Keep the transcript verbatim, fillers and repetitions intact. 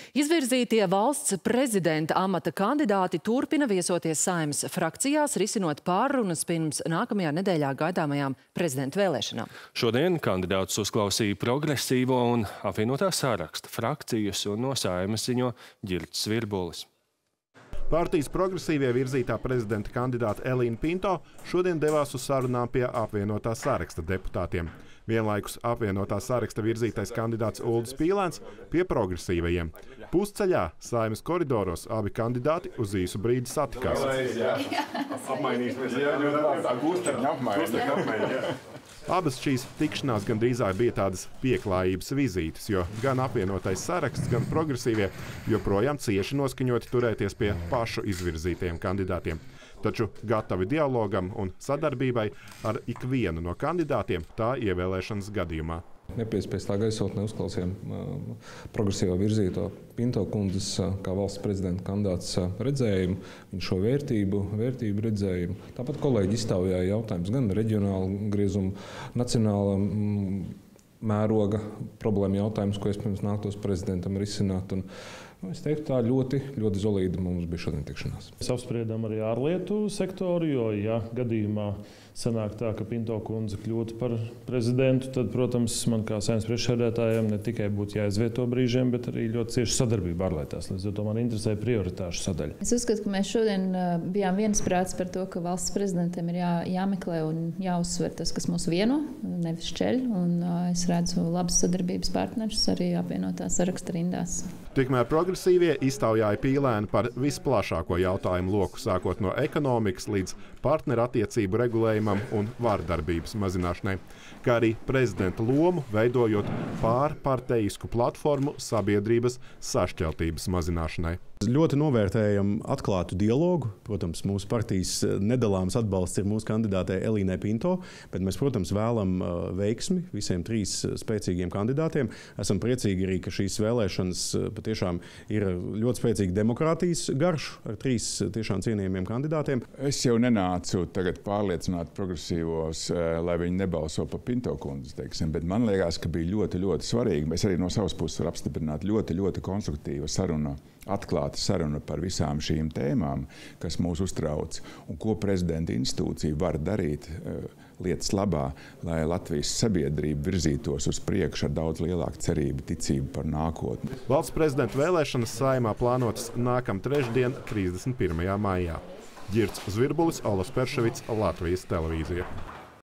Izvirzītie valsts prezidenta amata kandidāti turpina viesoties Saeimas frakcijās, risinot pārrunas pirms nākamajā nedēļā gaidāmajām prezidenta vēlēšanām. Šodien kandidātus uzklausīja Progresīvo un apvienotā Saraksta frakcijas, un no Saeimas ziņo Ģirts Virbulis. Partijas progresīvie virzītā prezidenta kandidāta Elīna Pinto šodien devās uz sarunām pie apvienotā Saraksta deputātiem. Vienlaikus apvienotā Saraksta virzītais kandidāts Uldis Pīlēns pie progresīvajiem. Pusceļā Saeimas koridoros abi kandidāti uz īsu brīdi satikās. Abas šīs tikšanās gan drīzāk bija tādas pieklājības vizītes, jo gan apvienotais Saraksts, gan progresīvie joprojām cieši noskaņoti turēties pie pašu izvirzītajiem kandidātiem. Taču gatavi dialogam un sadarbībai ar ikvienu no kandidātiem tā ievēlēšanas gadījumā. Nepiespiestā gaisotnē uzklausījām uh, progresīvā virzīto Pinto kundzes uh, kā valsts prezidenta kandidāts uh, redzējumu, viņa šo vērtību, vērtību redzējumu. Tāpat kolēģi iztaujāja jautājumus gan reģionāla griezuma, nacionāla mm, mēroga problēma jautājumus, ko es pirms nāktos prezidentam risināt. Un, nu, es teiktu, tā ļoti, ļoti zolīda mums bija šodien tikšanās. Mēs apspriedām arī ārlietu sektoru, jo, ja gadījumā sanāk tā, ka Pinto kundze kļūtu par prezidentu, tad, protams, man kā Saeimas priekšsēdētājiem ne tikai būtu jāizvieto brīžiem, bet arī ļoti cieša sadarbība ārlietās. Līdz ar to man interesē prioritāšu sadaļa. Es uzskatu, ka mēs šodien bijām viensprāts par to, ka valsts prezidentam ir jā, jāmeklē un jāuzsver tas, kas mūs vieno, nevis šķeļ. Un es redzu labas sadarbības partnerus arī apvienotā Saraksta rindās. Tikmēr progresīvie iztaujāja Pīlēnu par visplašāko jautājumu loku, sākot no ekonomikas līdz partnerattiecību regulējumam un vardarbības mazināšanai, kā arī prezidenta lomu veidojot pārpartejisku platformu sabiedrības sašķeltības mazināšanai. Ļoti novērtējam atklātu dialogu. Protams, mūsu partijas nedalāms atbalsts ir mūsu kandidātei Elīnai Pinto, bet mēs, protams, vēlam veiksmi visiem trīs spēcīgiem kandidātiem. Esam priecīgi arī, ka šīs vēlēšanas patiešām ir ļoti spēcīga demokrātijas garš ar trīs tiešām cienījumiem kandidātiem. Es jau nenācu tagad pārliecināt progresīvos, lai viņi nebalso par Pinto kundzi, teiksim, bet man liekas, ka bija ļoti, ļoti svarīgi. Mēs arī no savas puses varam apstiprināt ļoti, ļoti konstruktīva saruna, atklāta saruna par visām šīm tēmām, kas mūs uztrauc, un ko prezidenta institūcija var darīt uh, lietas labā, lai Latvijas sabiedrība virzītos uz priekšu ar daudz lielāku cerību, ticību par nākotni. Valsts prezidenta vēlēšanas Saeimā plānotas nākam trešdien, trīsdesmit pirmajā maijā. Ģirts Virbulis, Olas Perševics, Latvijas televīzija.